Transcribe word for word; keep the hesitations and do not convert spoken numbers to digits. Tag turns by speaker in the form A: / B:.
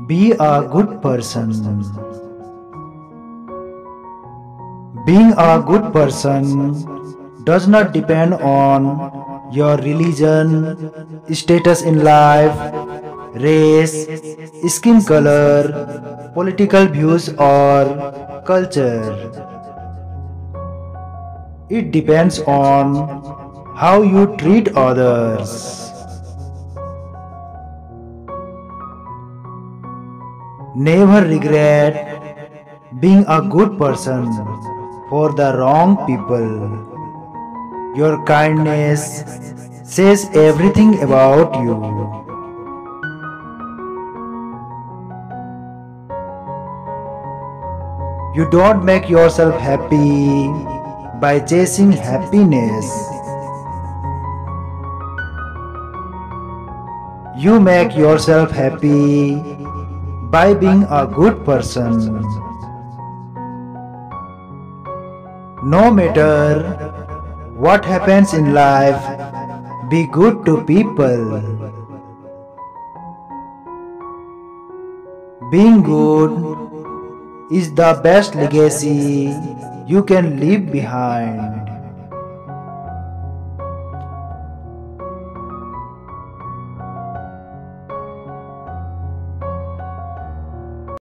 A: Be a good person. Being a good person does not depend on your religion, status in life, race, skin color, political views, or culture. It depends on how you treat others. Never regret being a good person for the wrong people. Your kindness says everything about you. You don't make yourself happy by chasing happiness. You make yourself happy by being a good person. No matter what happens in life, be good to people. Being good is the best legacy you can leave behind.